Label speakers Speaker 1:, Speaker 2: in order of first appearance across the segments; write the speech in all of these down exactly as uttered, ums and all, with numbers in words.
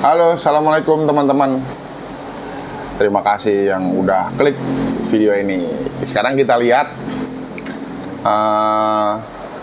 Speaker 1: Halo, assalamualaikum teman-teman. Terima kasih yang udah klik video ini. Sekarang kita lihat uh,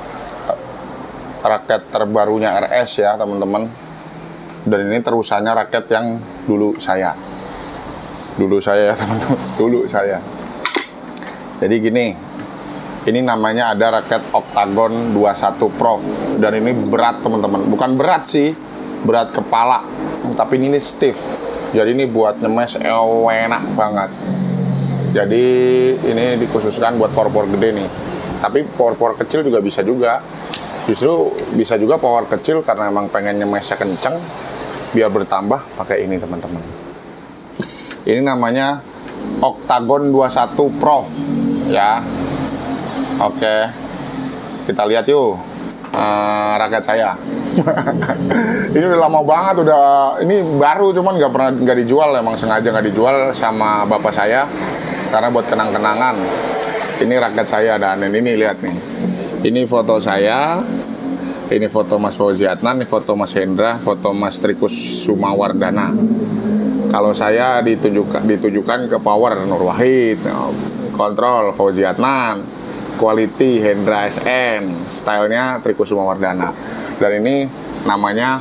Speaker 1: raket terbarunya R S ya teman-teman. Dan ini terusannya raket yang dulu saya. Dulu saya ya teman-teman. Dulu saya. Jadi gini. Ini namanya ada raket Octagon dua puluh satu Prof. Dan ini berat teman-teman. Bukan berat sih, berat kepala. Tapi ini stiff. Jadi ini buat nyemes enak banget. Jadi ini dikhususkan buat power-power gede nih. Tapi power-power kecil juga bisa juga. Justru bisa juga power kecil karena emang pengen nyemesnya kenceng. Biar bertambah pakai ini teman-teman. Ini namanya Octagon dua puluh satu Prof. Ya. Oke, kita lihat yuk uh, raket saya. Ini udah lama banget, udah ini baru cuman nggak pernah nggak dijual, emang sengaja nggak dijual sama bapak saya karena buat kenang-kenangan. Ini raket saya dan ini lihat nih, ini foto saya, ini foto Mas Fauzi Adnan, ini foto Mas Hendra, foto Mas Trikus Sumawardana. Kalau saya ditujukan ditujukan ke Power Nur Wahid, Kontrol Fauzi Adnan, Quality Hendra S N, stylenya Trikus Sumawardana. Dan ini namanya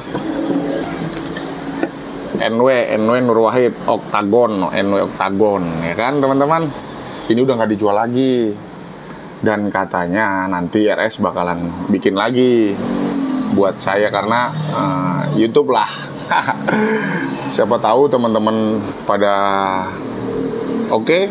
Speaker 1: N W N W Nur Wahid Octagon, N W Octagon, ya kan teman-teman? Ini udah nggak dijual lagi. Dan katanya nanti R S bakalan bikin lagi buat saya karena uh, YouTube lah. Siapa tahu teman-teman pada oke okay,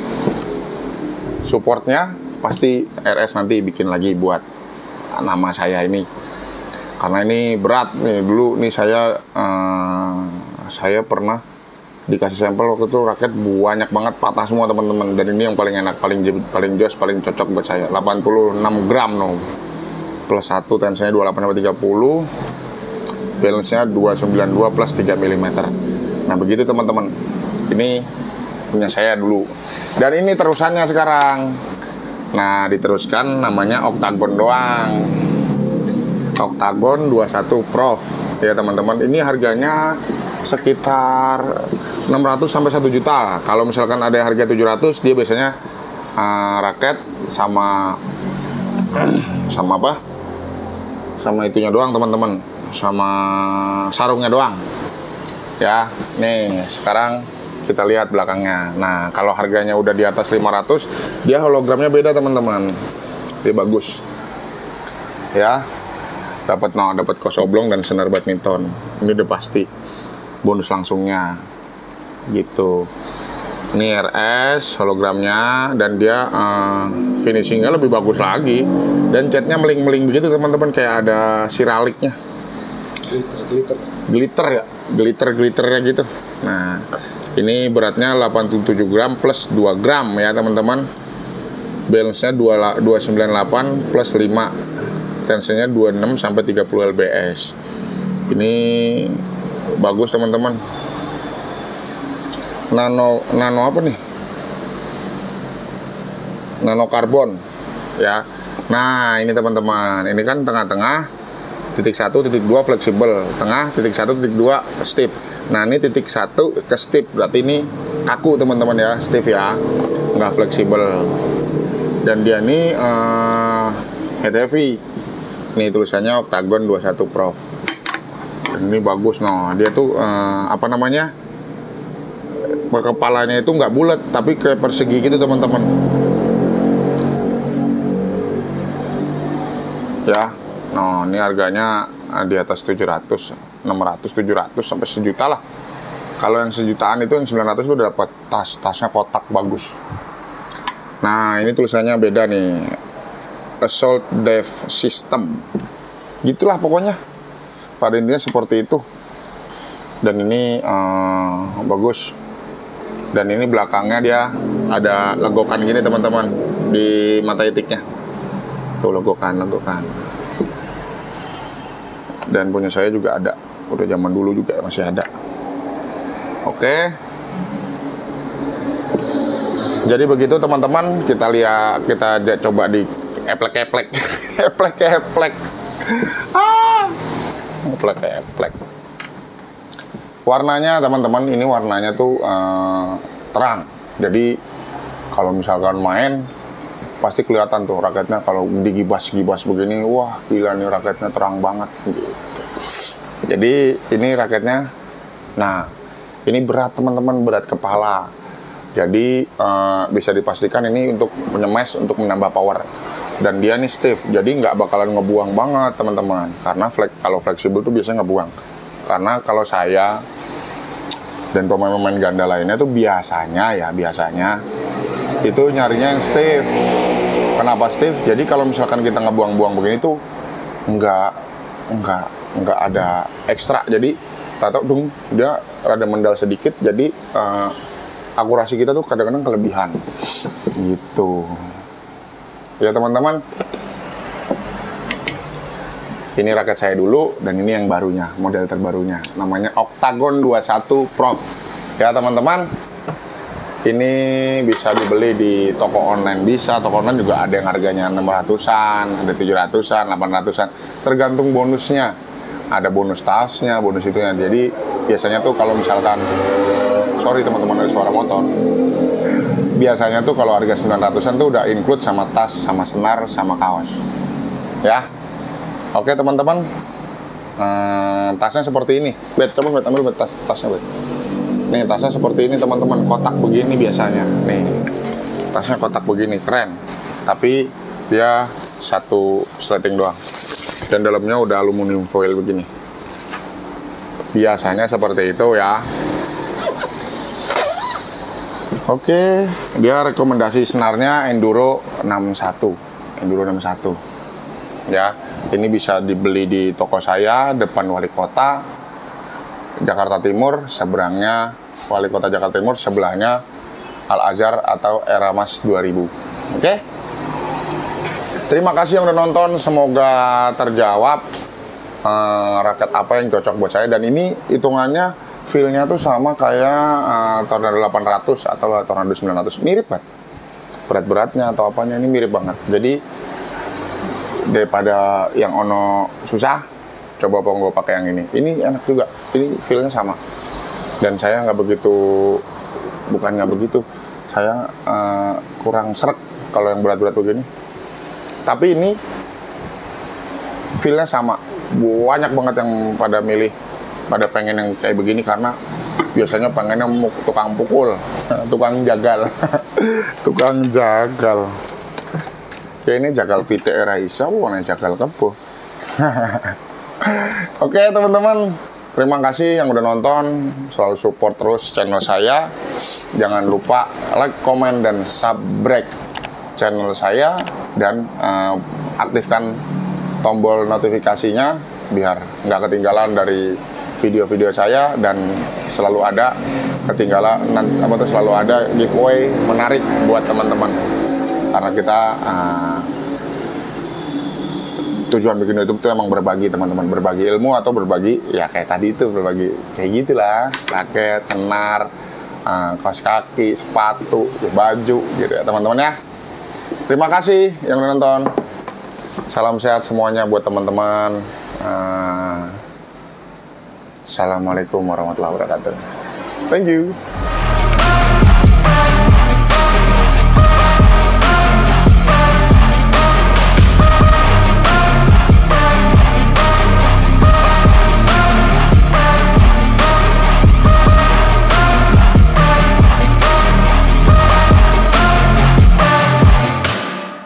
Speaker 1: supportnya. Pasti R S nanti bikin lagi buat nama saya ini karena ini berat nih. Dulu nih saya uh, saya pernah dikasih sampel waktu itu raket banyak banget patah semua teman-teman, dan ini yang paling enak, paling paling jos, paling cocok buat saya. Delapan puluh enam gram no plus satu, tensinya dua puluh delapan sampai tiga puluh, balance-nya dua sembilan dua plus tiga milimeter. Nah begitu teman-teman, ini punya saya dulu dan ini terusannya sekarang. Nah diteruskan namanya Octagon doang, Octagon dua puluh satu Prof ya teman-teman. Ini harganya sekitar enam ratus sampai satu juta. Kalau misalkan ada harga tujuh ratus, dia biasanya uh, raket sama sama apa? Sama itunya doang teman-teman, sama sarungnya doang. Ya, nih sekarang kita lihat belakangnya. Nah, kalau harganya udah di atas lima ratus, dia hologramnya beda, teman-teman. Dia bagus. Ya. Dapat no, dapat kos oblong dan senar badminton. Ini udah pasti bonus langsungnya. Gitu. Ini R S hologramnya dan dia uh, finishingnya lebih bagus lagi. Dan catnya meling-meling begitu, teman-teman, kayak ada siraliknya. Glitter, glitter. Glitter ya, glitter-glitternya gitu. Nah, ini beratnya delapan puluh tujuh gram plus dua gram ya teman-teman. Balance-nya dua ratus sembilan puluh delapan plus lima. Tensinya dua puluh enam sampai tiga puluh lbs. Ini bagus teman-teman. Nano nano apa nih? Nano karbon ya. Nah, ini teman-teman. Ini kan tengah-tengah titik satu, titik dua fleksibel, tengah titik satu, titik dua stiff. Nah ini titik satu ke stiff, berarti ini kaku teman-teman ya, stiff ya, nggak fleksibel. Dan dia ini uh, heavy. Ini tulisannya Octagon dua puluh satu Prof. Dan ini bagus, no. Dia tuh uh, apa namanya? Kepalanya itu nggak bulat, tapi kayak persegi gitu teman-teman. Ya. Nah, ini harganya di atas tujuh ratus, enam ratus, tujuh ratus sampai sejuta lah. Kalau yang sejutaan itu yang sembilan ratus itu udah dapat tas, tasnya kotak bagus. Nah, ini tulisannya beda nih. Assault Def System. Gitulah pokoknya. Pada intinya seperti itu. Dan ini uh, bagus. Dan ini belakangnya dia ada legokan gini teman-teman di mata itiknya. Tuh legokan, legokan. Dan punya saya juga ada, udah zaman dulu juga masih ada. Oke. Jadi begitu teman-teman, kita lihat, kita coba di eplek-eplek, eplek-eplek, ah, eplek-eplek. Warnanya teman-teman, ini warnanya tuh uh, terang. Jadi kalau misalkan main pasti kelihatan tuh raketnya, kalau digibas-gibas begini, wah gila nih raketnya terang banget gitu. Jadi ini raketnya, nah ini berat teman-teman, berat kepala. Jadi uh, bisa dipastikan ini untuk menyemes, untuk menambah power. Dan dia nih stiff, jadi nggak bakalan ngebuang banget teman-teman. Karena flex, kalau fleksibel tuh biasanya ngebuang. Karena kalau saya dan pemain-pemain ganda lainnya tuh biasanya ya, biasanya itu nyarinya yang stiff. Kenapa stiff? Jadi kalau misalkan kita ngebuang-buang begini tuh nggak nggak nggak ada ekstra. Jadi tato dung dia rada mendal sedikit. Jadi uh, akurasi kita tuh kadang-kadang kelebihan. Gitu. Ya teman-teman. Ini raket saya dulu dan ini yang barunya, model terbarunya. Namanya Octagon dua puluh satu Pro. Ya teman-teman. Ini bisa dibeli di toko online, bisa toko online juga ada yang harganya enam ratusan, ada tujuh ratusan, delapan ratusan, tergantung bonusnya. Ada bonus tasnya, bonus itunya. Jadi biasanya tuh kalau misalkan, sorry teman-teman ada suara motor. Biasanya tuh kalau harga sembilan ratusan tuh udah include sama tas, sama senar, sama kaos. Ya. Oke teman-teman. Hmm, tasnya seperti ini. Bet, coba bet, ambil bet tas, tasnya bet. Nih tasnya seperti ini teman-teman, kotak begini biasanya. Nih tasnya kotak begini, keren. Tapi dia satu sleting doang. Dan dalamnya udah aluminium foil begini. Biasanya seperti itu ya. Oke, dia rekomendasi senarnya Enduro enam puluh satu. Enduro enam puluh satu. Ya, ini bisa dibeli di toko saya, depan Wali Kota Jakarta Timur, seberangnya Wali Kota Jakarta Timur, sebelahnya Al-Azhar atau Eramas dua ribu. Oke? Terima kasih yang udah nonton, semoga terjawab uh, raket apa yang cocok buat saya. Dan ini hitungannya feel-nya tuh sama kayak uh, Tornado delapan ratus atau Tornado sembilan ratus, mirip banget. Berat-beratnya atau apanya ini mirip banget. Jadi daripada yang ono susah, coba gue pakai yang ini. Ini enak juga. Ini feel-nya sama. Dan saya nggak begitu, bukan nggak begitu, saya uh, kurang srek kalau yang berat-berat begini. Tapi ini feel-nya sama. Banyak banget yang pada milih, pada pengen yang kayak begini karena biasanya pengennya tukang pukul, tukang jagal, tukang jagal. Kayak ini jagal pite Raisa, bukan jagal kebo. Oke teman-teman, terima kasih yang udah nonton, selalu support terus channel saya. Jangan lupa like, comment, dan subscribe channel saya dan uh, aktifkan tombol notifikasinya biar nggak ketinggalan dari video-video saya, dan selalu ada ketinggalan apa tuh selalu ada giveaway menarik buat teman-teman. Karena kita uh, tujuan bikin YouTube itu emang berbagi teman-teman, berbagi ilmu atau berbagi ya kayak tadi itu, berbagi kayak gitulah, raket, senar, uh, kaos kaki, sepatu, baju gitu ya teman-teman ya. Terima kasih yang udah nonton. Salam sehat semuanya buat teman-teman. Uh, Assalamualaikum warahmatullahi wabarakatuh. Thank you.